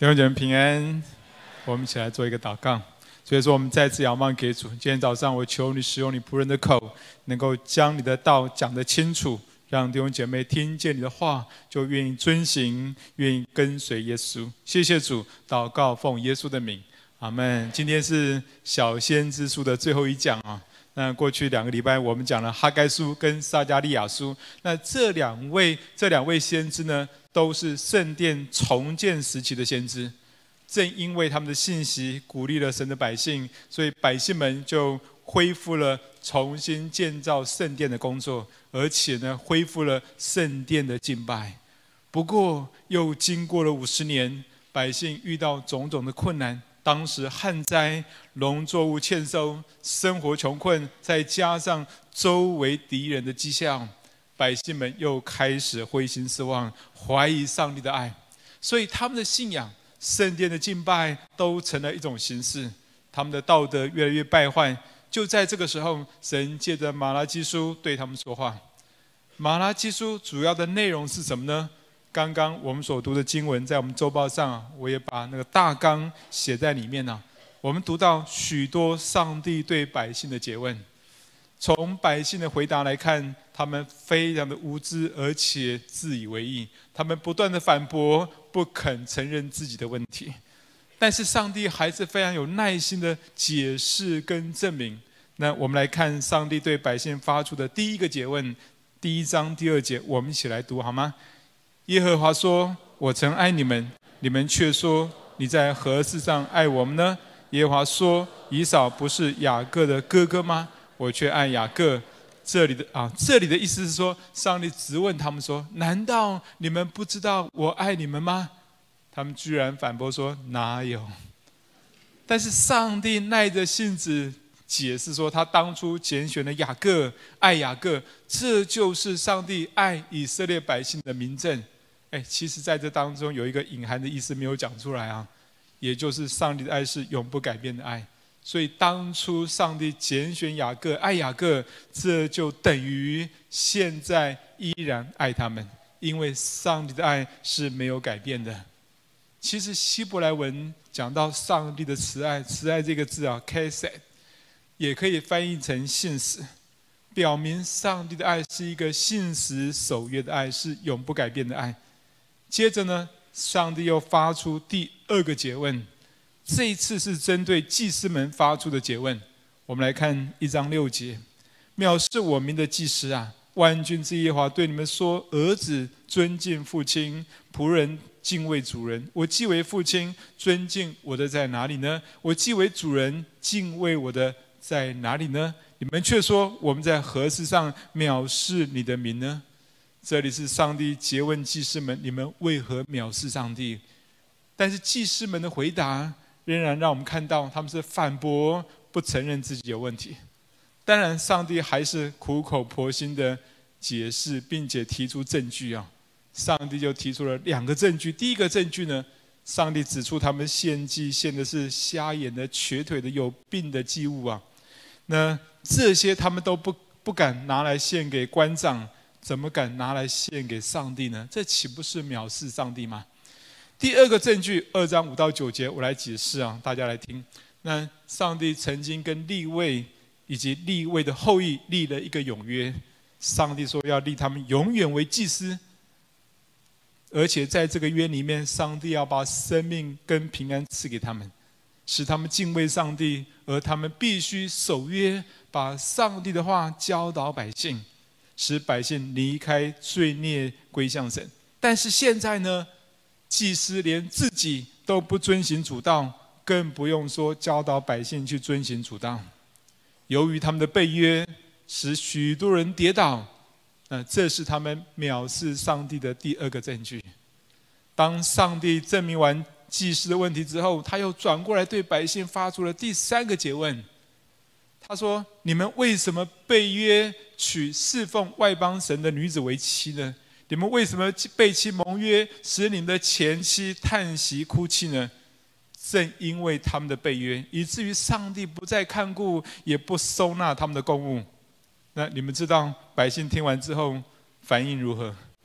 弟兄姐妹平安，我们一起来做一个祷告。所以说，我们再次仰望给主。今天早上，我求你使用你仆人的口，能够将你的道讲得清楚，让弟兄姐妹听见你的话，就愿意遵行，愿意跟随耶稣。谢谢主，祷告奉耶稣的名，阿们。今天是小先知书的最后一讲啊。那过去2个礼拜，我们讲了哈该书跟撒迦利亚书。那这两位先知呢，都是圣殿重建时期的先知。正因为他们的信息鼓励了神的百姓，所以百姓们就恢复了重新建造圣殿的工作，而且呢，恢复了圣殿的敬拜。不过，又经过了50年，百姓遇到种种的困难。当时旱灾、农作物欠收、生活穷困，再加上周围敌人的讥笑，百姓们又开始灰心失望，怀疑上帝的爱。所以他们的信仰、圣殿的敬拜都成了一种形式，他们的道德越来越败坏。就在这个时候，神借着马拉基书对他们说话。马拉基书主要的内容是什么呢？刚刚我们所读的经文，在我们周报上，我也把那个大纲写在里面呢。我们读到许多上帝对百姓的诘问，从百姓的回答来看，他们非常的无知，而且自以为意。他们不断的反驳，不肯承认自己的问题。但是上帝还是非常有耐心的解释跟证明。那我们来看上帝对百姓发出的第一个诘问，第1章第2节，我们一起来读好吗？耶和华说：我曾爱你们，你们却说你在何事上爱我们呢？耶和华说：以扫不是雅各的哥哥吗？我却爱雅各。这里的意思是说，上帝质问他们说：难道你们不知道我爱你们吗？他们居然反驳说：哪有？但是上帝耐着性子解释说，他当初拣选了雅各，爱雅各，这就是上帝爱以色列百姓的明证。其实在这当中有一个隐含的意思没有讲出来啊，也就是上帝的爱是永不改变的爱。所以当初上帝拣选雅各，爱雅各，这就等于现在依然爱他们，因为上帝的爱是没有改变的。其实希伯来文讲到上帝的慈爱，慈爱这个字啊 ，chesed， 也可以翻译成信实，表明上帝的爱是一个信实守约的爱，是永不改变的爱。接着呢，上帝又发出第2个诘问，这一次是针对祭司们发出的诘问。我们来看1章6节：藐视我名的祭司啊，万军之耶和华对你们说：儿子尊敬父亲，仆人敬畏主人。我既为父亲，尊敬我的在哪里呢？我既为主人，敬畏我的在哪里呢？你们却说我们在何事上藐视你的名呢？这里是上帝诘问祭司们：你们为何藐视上帝？但是祭司们的回答仍然让我们看到他们是反驳，不承认自己有问题。当然上帝还是苦口婆心的解释，并且提出证据啊。上帝就提出了2个证据。第一个证据呢，上帝指出他们献祭献的是瞎眼的、瘸腿的、有病的祭物啊。那这些他们都不敢拿来献给官长，怎么敢拿来献给上帝呢？这岂不是藐视上帝吗？第2个证据，2章5到9节，我来解释啊，大家来听。那上帝曾经跟利未以及利未的后裔立了一个永约，上帝说要立他们永远为祭司，而且在这个约里面，上帝要把生命跟平安赐给他们，使他们敬畏上帝，而他们必须守约，把上帝的话教导百姓，使百姓离开罪孽归向神。但是现在呢，祭司连自己都不遵行主道，更不用说教导百姓去遵行主道。由于他们的背约，使许多人跌倒，这是他们藐视上帝的第2个证据。当上帝证明完祭司的问题之后，他又转过来对百姓发出了第3个诘问。他说：你们为什么背约娶侍奉外邦神的女子为妻呢？你们为什么背弃盟约，使你们的前妻叹息哭泣呢？正因为他们的背约，以至于上帝不再看顾，也不收纳他们的供物。那你们知道百姓听完之后反应如何？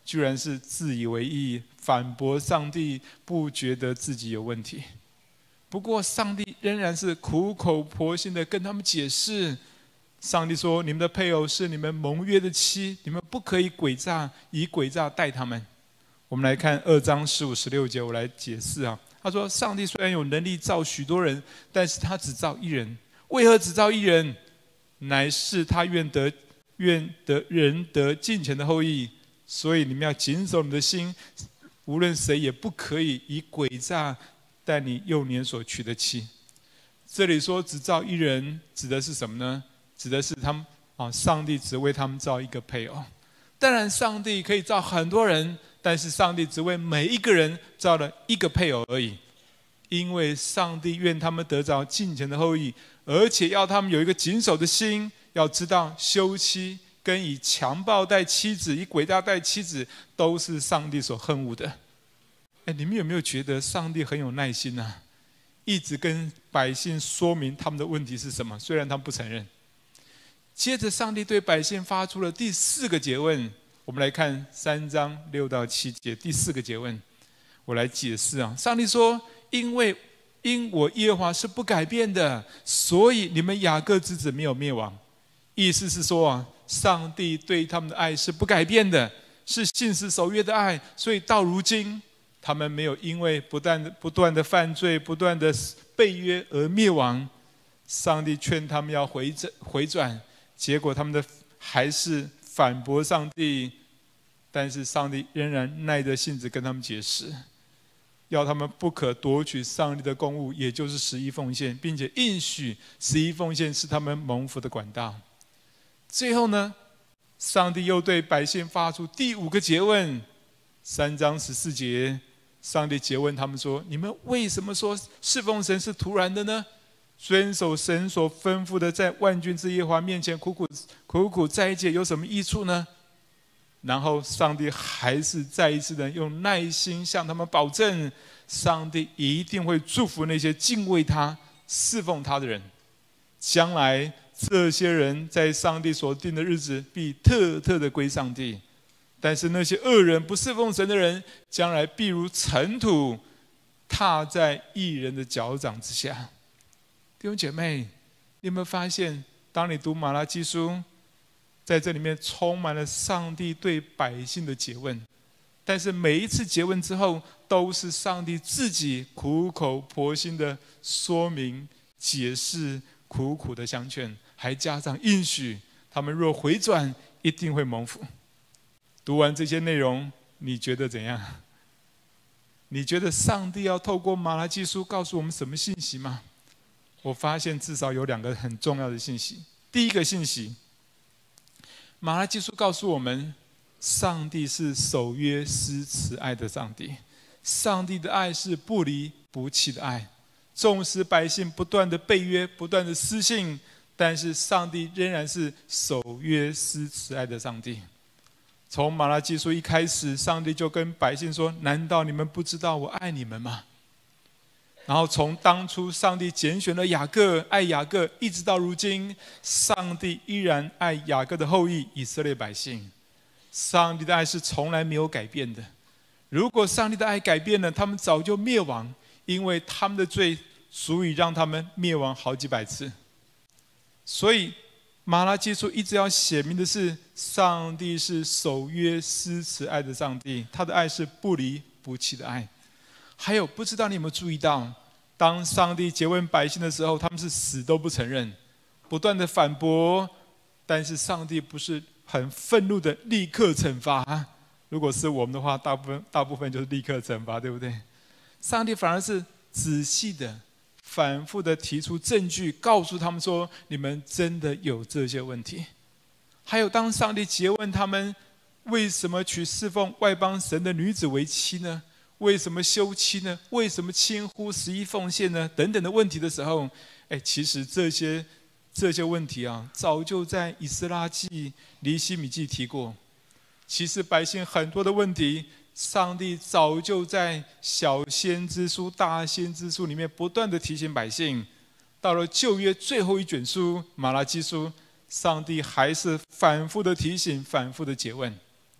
居然是自以为意，反驳上帝，不觉得自己有问题。不过上帝仍然是苦口婆心的跟他们解释。上帝说：“你们的配偶是你们盟约的妻，你们不可以诡诈，以诡诈待他们。”我们来看2章15、16节，我来解释啊。他说：“上帝虽然有能力造许多人，但是他只造一人。为何只造一人？乃是他愿得人得敬虔的后裔。所以你们要谨守你的心，无论谁也不可以以诡诈待你幼年所娶的妻。”这里说只造一人，指的是什么呢？指的是他们上帝只为他们造一个配偶。当然，上帝可以造很多人，但是上帝只为每一个人造了一个配偶而已。因为上帝愿他们得着敬虔的后裔，而且要他们有一个谨守的心，要知道休妻跟以强暴待妻子、以诡诈待妻子，都是上帝所恨恶的。你们有没有觉得上帝很有耐心啊？一直跟百姓说明他们的问题是什么，虽然他们不承认。接着，上帝对百姓发出了第4个诘问。我们来看3章6到7节，第4个诘问，我来解释啊。上帝说：“因我耶和华是不改变的，所以你们雅各之子没有灭亡。”意思是说啊，上帝对他们的爱是不改变的，是信实守约的爱，所以到如今，他们没有因为不断的犯罪、不断的背约而灭亡。上帝劝他们要回转。结果他们还是反驳上帝，但是上帝仍然耐着性子跟他们解释，要他们不可夺取上帝的公物，也就是11奉献，并且应许11奉献是他们蒙福的管道。最后呢，上帝又对百姓发出第5个诘问。3章14节，上帝诘问他们说：“你们为什么说侍奉神是徒然的呢？遵守神所吩咐的，在万军之耶和华面前苦苦斋戒，有什么益处呢？”然后上帝还是再一次的用耐心向他们保证，上帝一定会祝福那些敬畏他、侍奉他的人。将来这些人在上帝所定的日子，必特特的归上帝。但是那些恶人、不侍奉神的人，将来必如尘土，踏在义人的脚掌之下。弟兄姐妹，你有没有发现，当你读马拉基书，在这里面充满了上帝对百姓的诘问，但是每一次诘问之后，都是上帝自己苦口婆心的说明、解释，苦苦的相劝，还加上应许，他们若回转，一定会蒙福。读完这些内容，你觉得怎样？你觉得上帝要透过马拉基书告诉我们什么信息吗？我发现至少有2个很重要的信息。第一个信息，马拉基书告诉我们，上帝是守约施慈爱的上帝。上帝的爱是不离不弃的爱，纵使百姓不断的背约、不断的失信，但是上帝仍然是守约施慈爱的上帝。从马拉基书一开始，上帝就跟百姓说：“难道你们不知道我爱你们吗？”然后从当初上帝拣选了雅各，爱雅各，一直到如今，上帝依然爱雅各的后裔以色列百姓。上帝的爱是从来没有改变的。如果上帝的爱改变了，他们早就灭亡，因为他们的罪足以让他们灭亡好几百次。所以马拉基书一直要写明的是，上帝是守约施慈爱的上帝，他的爱是不离不弃的爱。还有，不知道你有没有注意到，当上帝诘问百姓的时候，他们是死都不承认，不断的反驳，但是上帝不是很愤怒的立刻惩罚。如果是我们的话，大部分就是立刻惩罚，对不对？上帝反而是仔细的、反复的提出证据，告诉他们说：你们真的有这些问题。还有，当上帝诘问他们为什么娶侍奉外邦神的女子为妻呢？为什么休妻呢？为什么轻忽11奉献呢？等等的问题的时候，其实这些问题啊，早就在以斯拉记、尼希米记提过。其实百姓很多的问题，上帝早就在小先知书、大先知书里面不断的提醒百姓。到了旧约最后一卷书马拉基书，上帝还是反复的提醒，反复的诘问。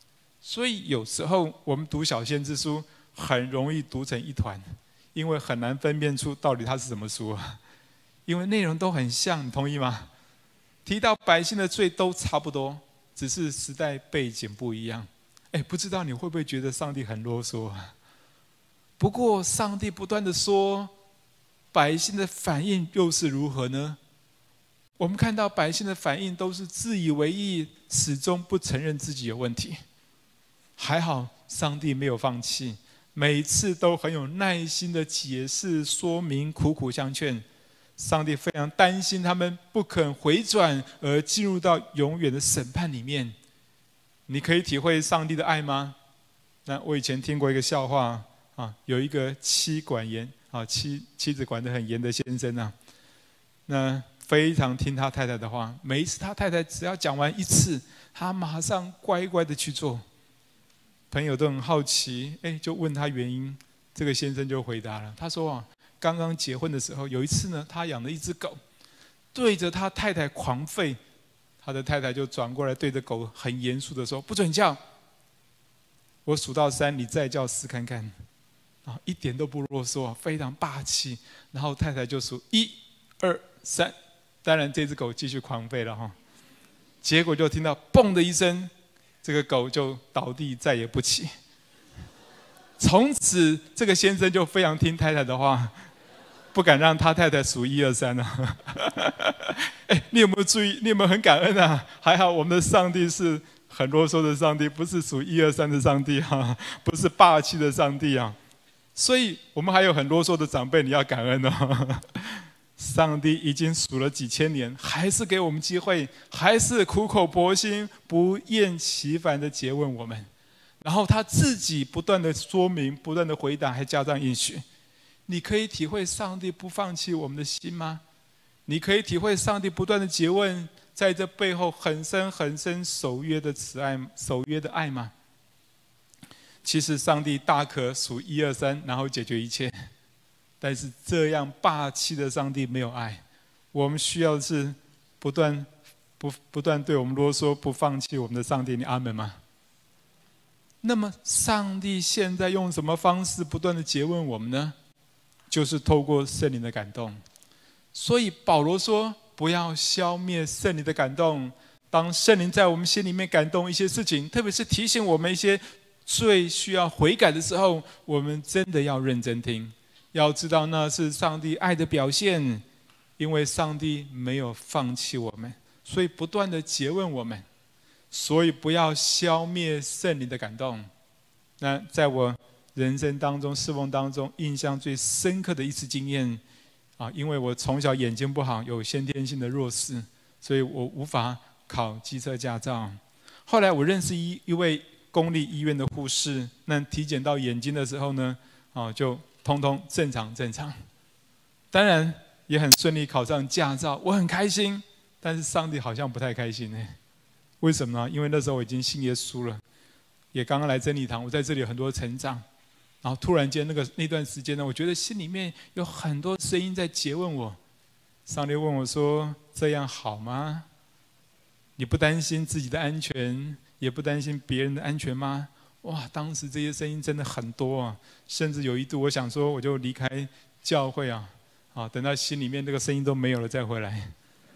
所以有时候我们读小先知书很容易读成一团，因为很难分辨出到底它是什么书啊。因为内容都很像，你同意吗？提到百姓的罪都差不多，只是时代背景不一样。不知道你会不会觉得上帝很啰嗦啊？不过上帝不断的说，百姓的反应又是如何呢？我们看到百姓的反应都是自以为意，始终不承认自己有问题。还好上帝没有放弃，每次都很有耐心的解释说明，苦苦相劝。上帝非常担心他们不肯回转而进入到永远的审判里面。你可以体会上帝的爱吗？那我以前听过一个笑话啊，有一个妻子管得很严的先生啊，那非常听他太太的话，每一次他太太只要讲完一次，他马上乖乖的去做。朋友都很好奇，就问他原因，这个先生就回答了，他说啊，刚刚结婚的时候，有一次呢，他养了一只狗，对着他太太狂吠，他的太太就转过来对着狗很严肃的说：“不准叫，我数到3，你再叫试看看。”啊，一点都不啰嗦，非常霸气。然后太太就数1、2、3，当然这只狗继续狂吠了哈。结果就听到嘣的一声，这个狗就倒地再也不起。从此这个先生就非常听太太的话，不敢让他太太数1、2、3啊。你有没有注意？你有没有很感恩啊？还好我们的上帝是很啰嗦的上帝，不是数1、2、3的上帝啊，不是霸气的上帝啊。所以我们还有很啰嗦的长辈，你要感恩哦。上帝已经数了几千年，还是给我们机会，还是苦口婆心、不厌其烦的诘问我们。然后他自己不断的说明，不断的回答，还加上应许。你可以体会上帝不放弃我们的心吗？你可以体会上帝不断的诘问，在这背后很深很深守约的慈爱、守约的爱吗？其实上帝大可数1、2、3，然后解决一切。但是这样霸气的上帝没有爱，我们需要的是不断对我们啰嗦、不放弃我们的上帝。你阿们吗？那么上帝现在用什么方式不断的诘问我们呢？就是透过圣灵的感动。所以保罗说，不要消灭圣灵的感动。当圣灵在我们心里面感动一些事情，特别是提醒我们一些最需要悔改的时候，我们真的要认真听，要知道那是上帝爱的表现。因为上帝没有放弃我们，所以不断的诘问我们。所以不要消灭圣灵的感动。那在我人生当中、侍奉当中，印象最深刻的一次经验啊，因为我从小眼睛不好，有先天性的弱视，所以我无法考机车驾照。后来我认识一位公立医院的护士，那体检到眼睛的时候呢，就通通正常。当然也很顺利考上驾照，我很开心。但是上帝好像不太开心呢。为什么呢？因为那时候我已经信耶稣了，也刚刚来真理堂，我在这里有很多成长。然后突然间那段时间呢，我觉得心里面有很多声音在诘问我。上帝问我说：“这样好吗？你不担心自己的安全，也不担心别人的安全吗？”哇，当时这些声音真的很多啊，甚至有一度我想说，我就离开教会啊，等到心里面这个声音都没有了再回来。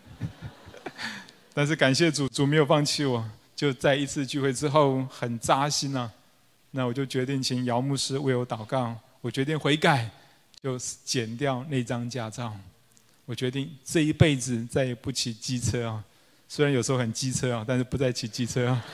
但是感谢主，主没有放弃我。就在一次聚会之后，很扎心啊。那我就决定请姚牧师为我祷告。我决定悔改，就剪掉那张驾照。我决定这一辈子再也不骑机车啊。虽然有时候很机车啊，但是不再骑机车啊。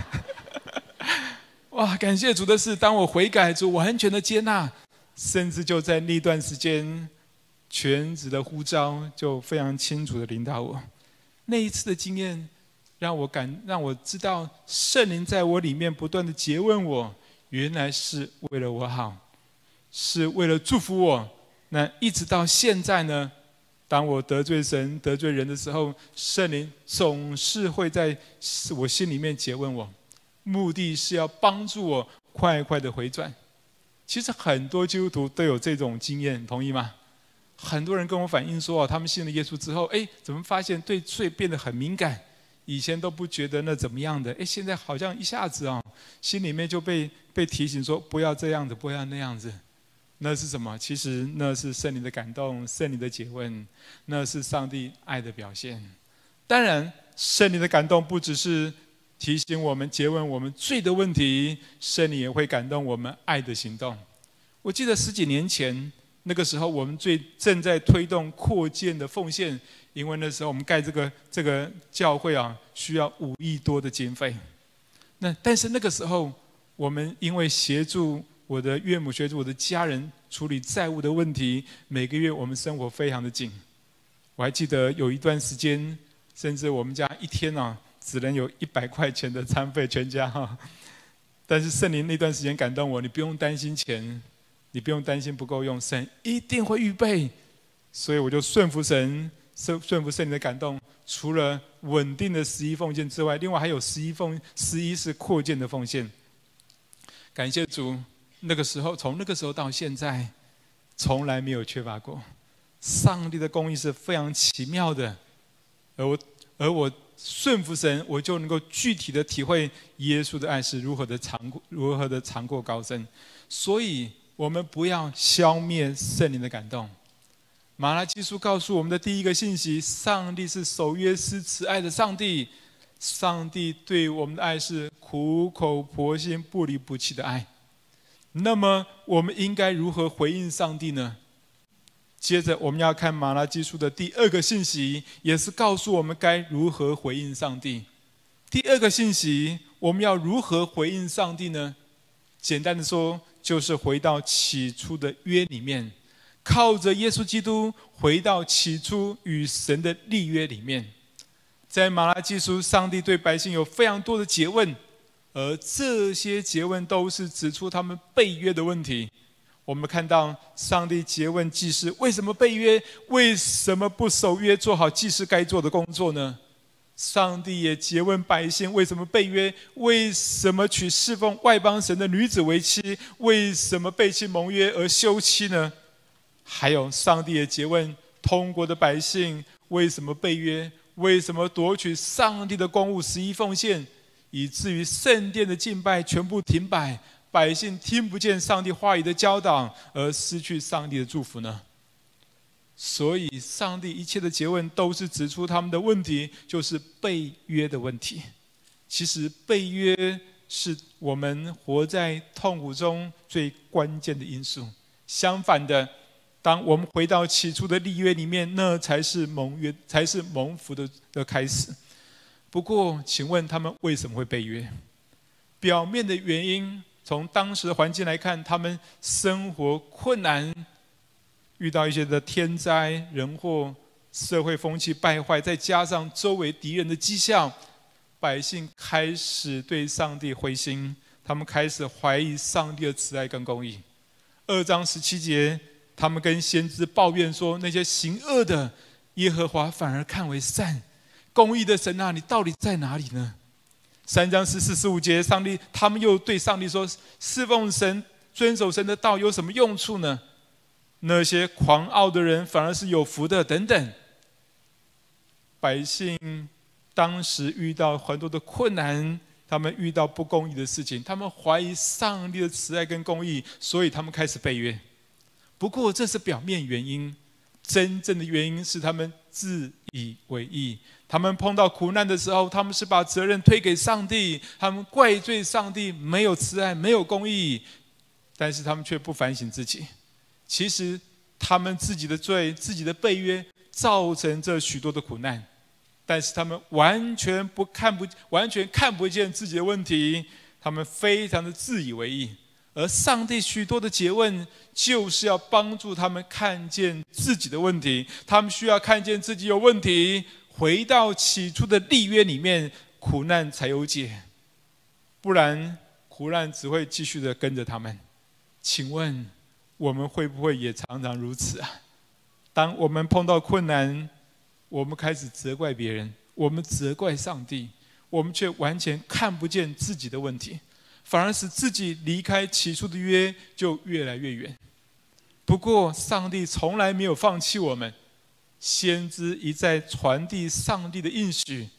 哇，感谢主的是，当我悔改，主完全的接纳，甚至就在那段时间，全职的呼召就非常清楚的领导我。那一次的经验让我知道圣灵在我里面不断的诘问我，原来是为了我好，是为了祝福我。那一直到现在呢，当我得罪神得罪人的时候，圣灵总是会在我心里面诘问我，目的是要帮助我快快的回转。其实很多基督徒都有这种经验，同意吗？很多人跟我反映说，他们信了耶稣之后，怎么发现对罪变得很敏感？ 以前都不觉得那怎么样的，哎，现在好像一下子心里面就被提醒说不要这样子，不要那样子。那是什么？其实那是圣灵的感动，圣灵的诘问，那是上帝爱的表现。当然，圣灵的感动不只是提醒我们、诘问我们罪的问题，圣灵也会感动我们爱的行动。我记得10几年前，那个时候我们正在推动扩建的奉献，因为那时候我们盖这个教会需要5亿多的经费。但是那个时候，我们因为协助我的岳母、协助我的家人处理债务的问题，每个月我们生活非常的紧。我还记得有一段时间，甚至我们家一天只能有100块钱的餐费，全家但是圣灵那段时间感动我，你不用担心钱，你不用担心不够用，神一定会预备。所以我就顺服神，顺服圣灵的感动。除了稳定的11奉献之外，另外还有11是扩建的奉献。感谢主，从那个时候到现在，从来没有缺乏过。上帝的公义是非常奇妙的，而我顺服神，我就能够具体的体会耶稣的爱是如何的长阔高深。所以我们不要消灭圣灵的感动。马拉基书告诉我们的第一个信息：上帝是守约施慈爱的上帝。上帝对我们的爱是苦口婆心、不离不弃的爱。那么我们应该如何回应上帝呢？接着我们要看马拉基书的第二个信息，也是告诉我们该如何回应上帝。第二个信息，我们要如何回应上帝呢？简单的说，就是回到起初的约里面，靠着耶稣基督回到起初与神的立约里面。在马拉基书，上帝对百姓有非常多的诘问，而这些诘问都是指出他们背约的问题。我们看到上帝诘问祭司为什么背约，为什么不守约，做好祭司该做的工作呢？上帝也诘问百姓为什么背约，为什么娶侍奉外邦神的女子为妻，为什么背弃盟约而休妻呢？还有上帝也诘问通国的百姓为什么背约，为什么夺取上帝的公物11奉献，以至于圣殿的敬拜全部停摆，百姓听不见上帝话语的教导，而失去上帝的祝福呢？所以上帝一切的诘问都是指出他们的问题，就是背约的问题。其实背约是我们活在痛苦中最关键的因素。相反的，当我们回到起初的立约里面，那才是盟约，才是蒙福的开始。不过请问他们为什么会背约？表面的原因，从当时的环境来看，他们生活困难，遇到一些的天灾人祸，社会风气败坏，再加上周围敌人的讥笑，百姓开始对上帝灰心，他们开始怀疑上帝的慈爱跟公义。2章17节，他们跟先知抱怨说，那些行恶的耶和华反而看为善，公义的神啊，你到底在哪里呢？3章14、15节，他们又对上帝说，侍奉神、遵守神的道有什么用处呢？那些狂傲的人反而是有福的，等等。百姓当时遇到很多的困难，他们遇到不公义的事情，他们怀疑上帝的慈爱跟公义，所以他们开始背约。不过这是表面原因，真正的原因是他们自以为义。他们碰到苦难的时候，他们是把责任推给上帝，他们怪罪上帝没有慈爱，没有公义，但是他们却不反省自己。其实他们自己的罪、自己的背约造成这许多的苦难，但是他们完全看不见自己的问题，他们非常的自以为义。而上帝许多的诘问，就是要帮助他们看见自己的问题，他们需要看见自己有问题，回到起初的立约里面，苦难才有解，不然苦难只会继续的跟着他们。请问我们会不会也常常如此啊？当我们碰到困难，我们开始责怪别人，我们责怪上帝，我们却完全看不见自己的问题，反而使自己离开起初的约就越来越远。不过上帝从来没有放弃我们，先知一再传递上帝的应许，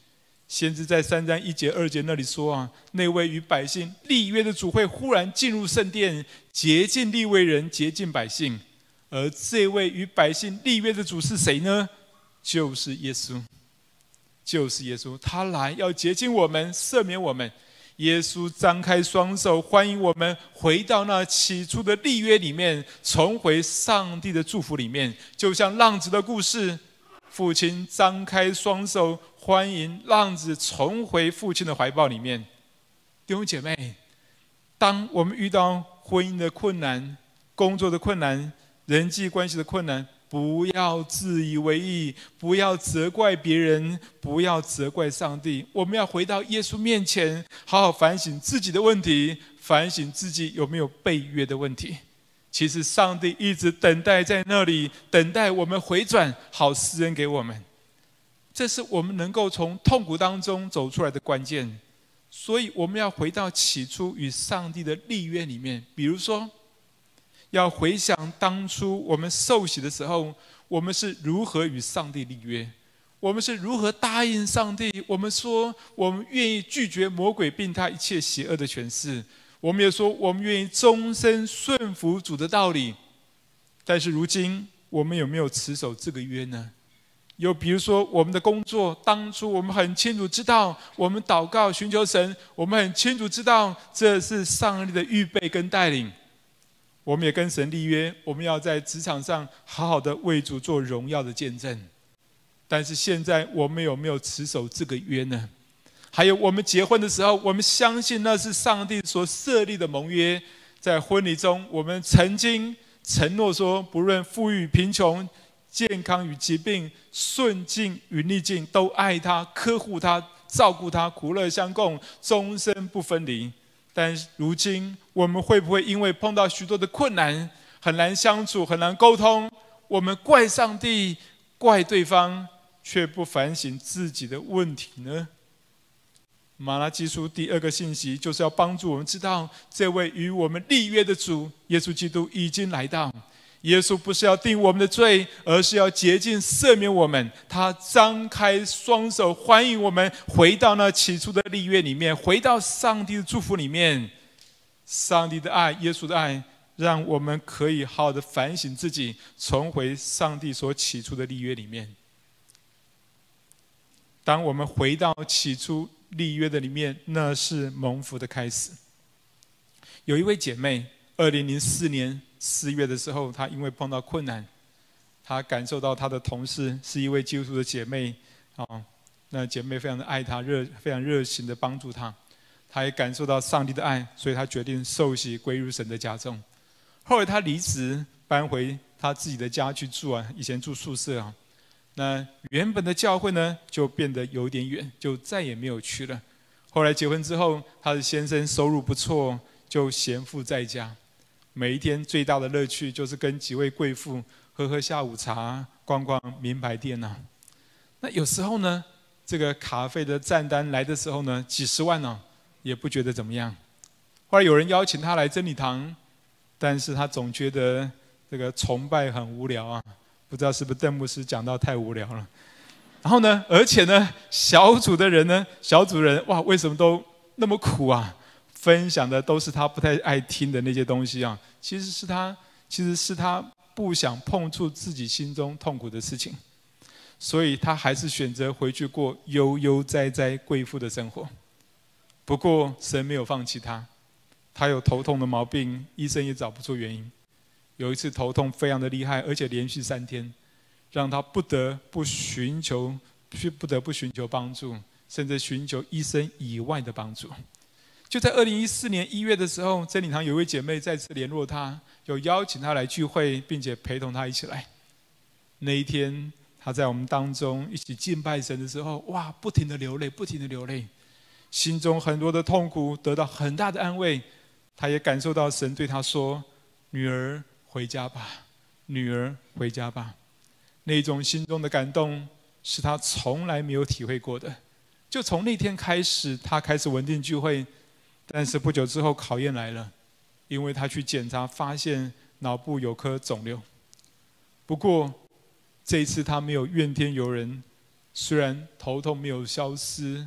先知在3章1节2节那里说啊，那位与百姓立约的主会忽然进入圣殿，洁净利未人，洁净百姓。而这位与百姓立约的主是谁呢？就是耶稣，就是耶稣。他来要洁净我们，赦免我们。耶稣张开双手，欢迎我们回到那起初的立约里面，重回上帝的祝福里面。就像浪子的故事，父亲张开双手，欢迎浪子重回父亲的怀抱里面。弟兄姐妹，当我们遇到婚姻的困难、工作的困难、人际关系的困难，不要自以为意，不要责怪别人，不要责怪上帝。我们要回到耶稣面前，好好反省自己的问题，反省自己有没有背约的问题。其实上帝一直等待在那里，等待我们回转，好施恩给我们。这是我们能够从痛苦当中走出来的关键。所以我们要回到起初与上帝的立约里面，比如说要回想当初我们受洗的时候，我们是如何与上帝立约，我们是如何答应上帝，我们说我们愿意拒绝魔鬼并他一切邪恶的权势，我们也说我们愿意终身顺服主的道理。但是如今我们有没有持守这个约呢？又比如说我们的工作，当初我们很清楚知道，我们祷告寻求神，我们很清楚知道这是上帝的预备跟带领，我们也跟神立约，我们要在职场上好好的为主做荣耀的见证。但是现在我们有没有持守这个约呢？还有我们结婚的时候，我们相信那是上帝所设立的盟约。在婚礼中，我们曾经承诺说，不论富裕贫穷、健康与疾病、顺境与逆境，都爱他、呵护他、照顾他，苦乐相共，终身不分离。但如今我们会不会因为碰到许多的困难，很难相处，很难沟通，我们怪上帝、怪对方，却不反省自己的问题呢？马拉基书第2个信息就是要帮助我们知道，这位与我们立约的主耶稣基督已经来到。耶稣不是要定我们的罪，而是要洁净赦免我们。他张开双手欢迎我们回到那起初的立约里面，回到上帝的祝福里面。上帝的爱，耶稣的爱，让我们可以好好的反省自己，重回上帝所起初的立约里面。当我们回到起初立约的里面，那是蒙福的开始。有一位姐妹2004年4月的时候，她因为碰到困难，她感受到她的同事是一位基督徒的姐妹，那姐妹非常的爱她，非常热情的帮助她。她也感受到上帝的爱，所以她决定受洗归入神的家中。后来她离职，搬回她自己的家去住啊，以前住宿舍啊。那原本的教会呢，就变得有点远，就再也没有去了。后来结婚之后，她的先生收入不错，就闲赋在家。每一天最大的乐趣就是跟几位贵妇喝下午茶，逛逛名牌店啊。那有时候呢，这个卡费的账单来的时候呢，几十万呢，也不觉得怎么样。后来有人邀请他来真理堂，但是他总觉得这个崇拜很无聊啊，不知道是不是邓牧师讲到太无聊了。然后呢，而且呢，小组的人哇，为什么都那么苦啊？分享的都是他不太爱听的那些东西啊，其实是他不想碰触自己心中痛苦的事情，所以他还是选择回去过悠悠哉哉贵妇的生活。不过神没有放弃他，他有头痛的毛病，医生也找不出原因。有一次头痛非常的厉害，而且连续3天，让他不得不寻求帮助，甚至寻求医生以外的帮助。就在2014年1月的时候，真理堂有一位姐妹再次联络他，有邀请他来聚会，并且陪同他一起来。那一天，他在我们当中一起敬拜神的时候，哇，不停的流泪，心中很多的痛苦得到很大的安慰。他也感受到神对他说：“女儿，回家吧，女儿，回家吧。”那种心中的感动是他从来没有体会过的。就从那天开始，他开始稳定聚会。但是不久之后考验来了，因为他去检查发现脑部有颗肿瘤。不过这一次他没有怨天尤人，虽然头痛没有消失，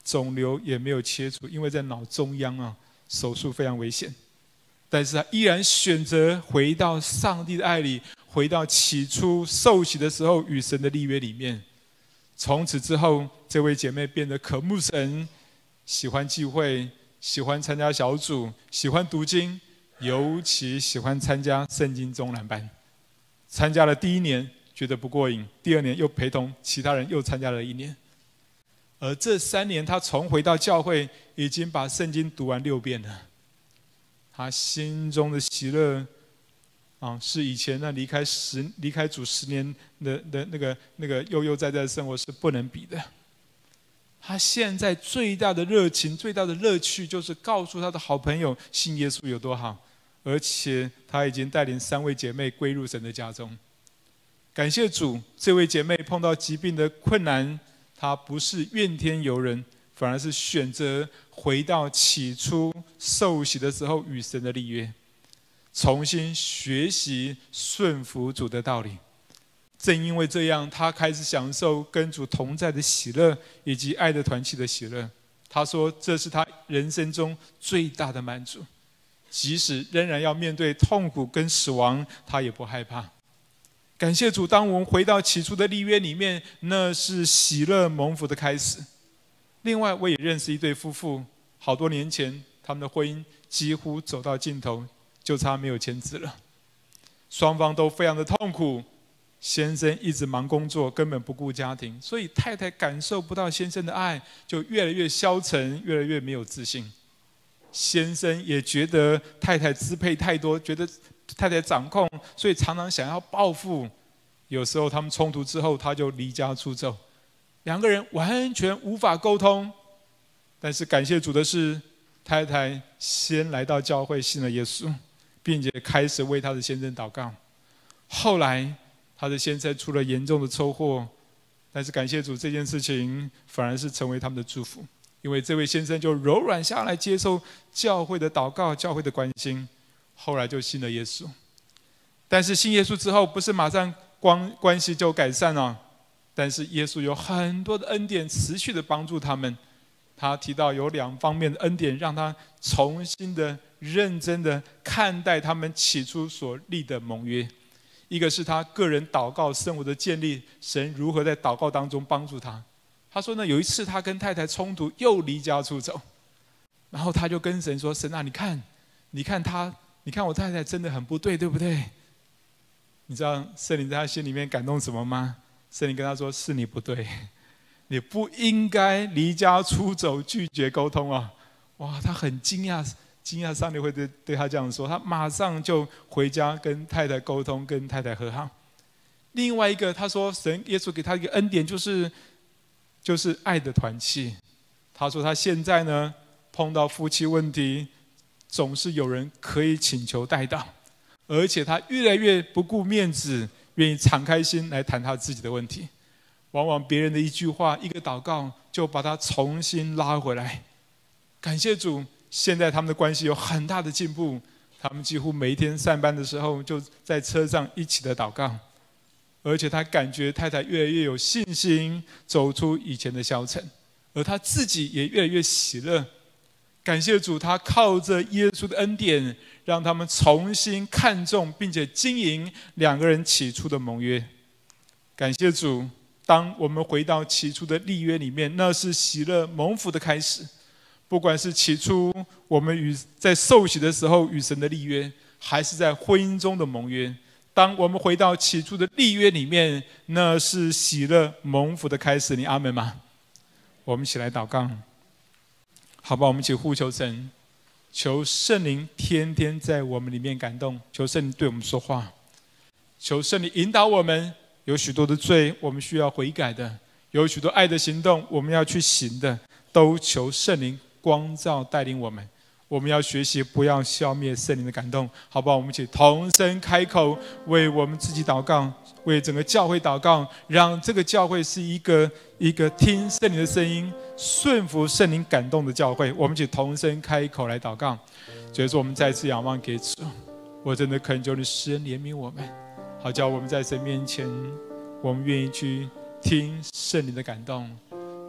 肿瘤也没有切除，因为在脑中央啊，手术非常危险。但是他依然选择回到上帝的爱里，回到起初受洗的时候与神的立约里面。从此之后，这位姐妹变得渴慕神，喜欢聚会，喜欢参加小组，喜欢读经，尤其喜欢参加圣经中览班。参加了第1年觉得不过瘾，第2年又陪同其他人又参加了1年。而这3年，他重回到教会，已经把圣经读完6遍了。他心中的喜乐是以前那离开主10年的那个悠悠哉哉的生活是不能比的。他现在最大的热情、最大的乐趣，就是告诉他的好朋友信耶稣有多好，而且他已经带领3位姐妹归入神的家中。感谢主，这位姐妹碰到疾病的困难，她不是怨天尤人，反而是选择回到起初受洗的时候与神的立约，重新学习顺服主的道理。正因为这样，他开始享受跟主同在的喜乐，以及爱的团契的喜乐。他说这是他人生中最大的满足，即使仍然要面对痛苦跟死亡，他也不害怕。感谢主，当我们回到起初的立约里面，那是喜乐蒙福的开始。另外，我也认识一对夫妇，好多年前他们的婚姻几乎走到尽头，就差没有签字了。双方都非常的痛苦，先生一直忙工作，根本不顾家庭，所以太太感受不到先生的爱，就越来越消沉，越来越没有自信。先生也觉得太太支配太多，觉得太太掌控，所以常常想要报复。有时候他们冲突之后，他就离家出走，2个人完全无法沟通。但是感谢主的是，太太先来到教会信了耶稣，并且开始为他的先生祷告。后来他的先生出了严重的车祸，但是感谢主，这件事情反而是成为他们的祝福，因为这位先生就柔软下来，接受教会的祷告、教会的关心，后来就信了耶稣。但是信耶稣之后，不是马上关系就改善了，但是耶稣有很多的恩典持续的帮助他们。他提到有2方面的恩典，让他重新的认真的看待他们起初所立的盟约。一个是他个人祷告生活的建立，神如何在祷告当中帮助他。他说呢，有一次他跟太太冲突，又离家出走，然后他就跟神说：“神啊，你看我太太真的很不对，对不对？”你知道圣灵在他心里面感动什么吗？圣灵跟他说：“是你不对，你不应该离家出走，拒绝沟通啊！”哇，他很惊讶上帝会对他这样说，他马上就回家跟太太沟通，跟太太和好。另外一个，他说神耶稣给他一个恩典，就是爱的团契。他说他现在呢碰到夫妻问题，总是有人可以请求代祷，而且他越来越不顾面子，愿意敞开心来谈他自己的问题。往往别人的一句话、一个祷告，就把他重新拉回来。感谢主，现在他们的关系有很大的进步。他们几乎每一天上班的时候，就在车上一起的祷告，而且他感觉太太越来越有信心，走出以前的消沉，而他自己也越来越喜乐。感谢主，他靠着耶稣的恩典，让他们重新看重并且经营2个人起初的盟约。感谢主，当我们回到起初的立约里面，那是喜乐蒙福的开始。不管是起初我们在受洗的时候与神的立约，还是在婚姻中的盟约，当我们回到起初的立约里面，那是喜乐蒙福的开始。你阿们吗？我们一起来祷告，好吧？我们一起呼求神，求圣灵天天在我们里面感动，求圣灵对我们说话，求圣灵引导我们。有许多的罪我们需要悔改的，有许多爱的行动我们要去行的，都求圣灵光照带领我们。我们要学习，不要消灭圣灵的感动，好不好？我们一起同声开口，为我们自己祷告，为整个教会祷告，让这个教会是一个听圣灵的声音、顺服圣灵感动的教会。我们一起同声开口来祷告。所以说，我们再次仰望给主，我真的恳求你施恩怜悯我们，好叫我们在神面前，我们愿意去听圣灵的感动，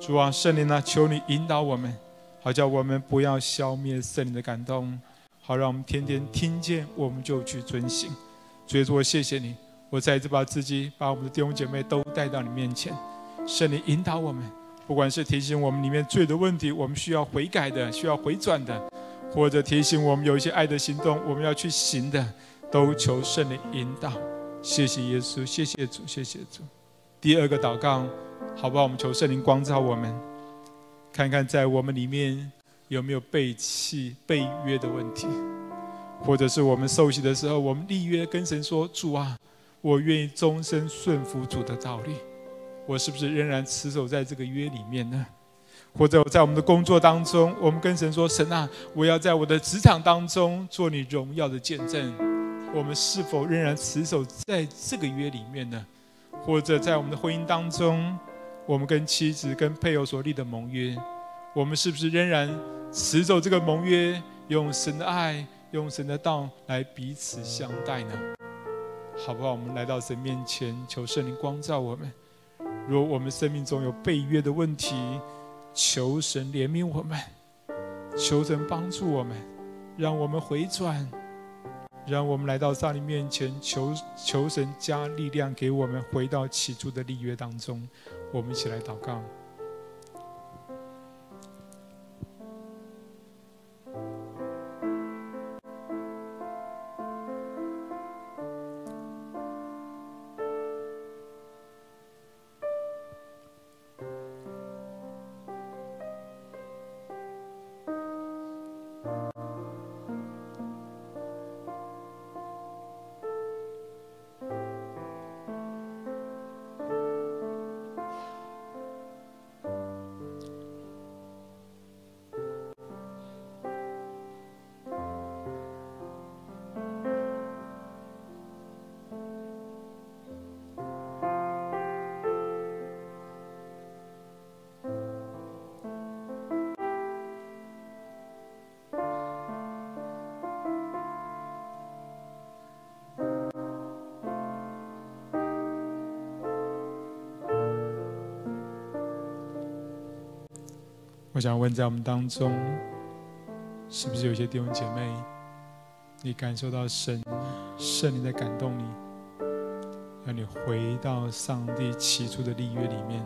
主啊，圣灵啊，求你引导我们，好叫我们不要消灭圣灵的感动，好让我们天天听见，我们就去遵行。主耶稣，我谢谢你，我再一次把自己、把我们的弟兄姐妹都带到你面前，圣灵引导我们，不管是提醒我们里面罪的问题，我们需要悔改的，需要回转的，或者提醒我们有一些爱的行动，我们要去行的，都求圣灵引导。谢谢耶稣，谢谢主，谢谢主。第二个祷告，好不好？我们求圣灵光照我们，看看在我们里面有没有背弃、背约的问题，或者是我们受洗的时候，我们立约跟神说：主啊，我愿意终身顺服主的道理。我是不是仍然持守在这个约里面呢？或者在我们的工作当中，我们跟神说：神啊，我要在我的职场当中做你荣耀的见证。我们是否仍然持守在这个约里面呢？或者在我们的婚姻当中，我们跟妻子、跟配偶所立的盟约，我们是不是仍然持守这个盟约，用神的爱、用神的道来彼此相待呢？好不好？我们来到神面前，求圣灵光照我们。如果我们生命中有背约的问题，求神怜悯我们，求神帮助我们，让我们回转，让我们来到上帝面前，求神加力量给我们，回到起初的立约当中。我们一起来祷告。我想问，在我们当中，是不是有些弟兄姐妹，你感受到圣灵在感动你，让你回到上帝起初的立约里面？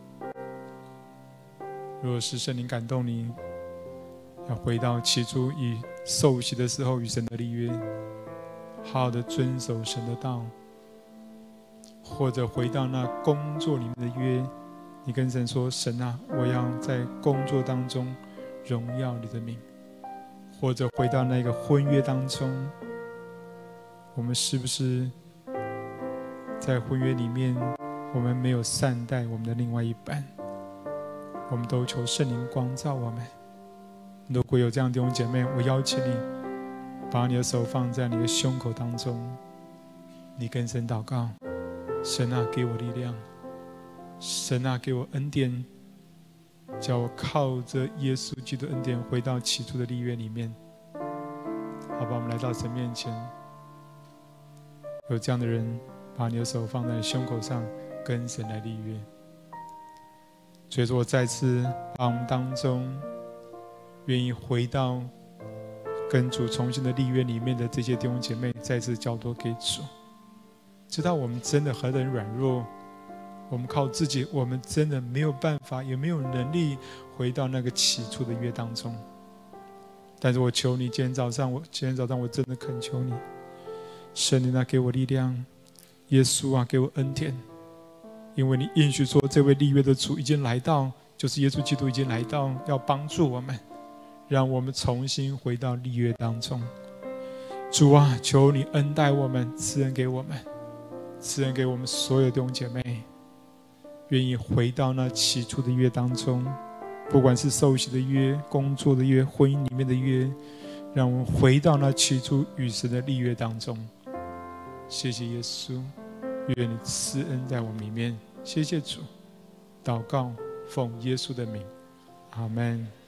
如果是圣灵感动你，要回到起初与受洗的时候与神的立约，好好的遵守神的道，或者回到那工作里面的约，你跟神说：神啊，我要在工作当中荣耀你的名。或者回到那个婚约当中，我们是不是在婚约里面，我们没有善待我们的另外一半？我们都求圣灵光照我们。如果有这样的弟兄姐妹，我邀请你把你的手放在你的胸口当中，你跟神祷告：神啊，给我力量，神啊，给我恩典，叫我靠着耶稣基督恩典回到起初的立约里面。好吧，我们来到神面前，有这样的人，把你的手放在胸口上，跟神来立约。所以说，我再次把我们当中愿意回到跟主重新的立约里面的这些弟兄姐妹，再次交托给主，知道我们真的何等软弱，我们靠自己，我们真的没有办法，也没有能力回到那个起初的约当中。但是我求你，今天早上我真的恳求你，圣灵啊，给我力量，耶稣啊，给我恩典，因为你应许说，这位立约的主已经来到，就是耶稣基督已经来到，要帮助我们，让我们重新回到立约当中。主啊，求你恩待我们，赐恩给我们，赐恩给我们所有弟兄姐妹，愿意回到那起初的约当中，不管是受洗的约、工作的约、婚姻里面的约，让我们回到那起初与神的立约当中。谢谢耶稣，愿你赐恩在我们里面。谢谢主，祷告奉耶稣的名，阿们。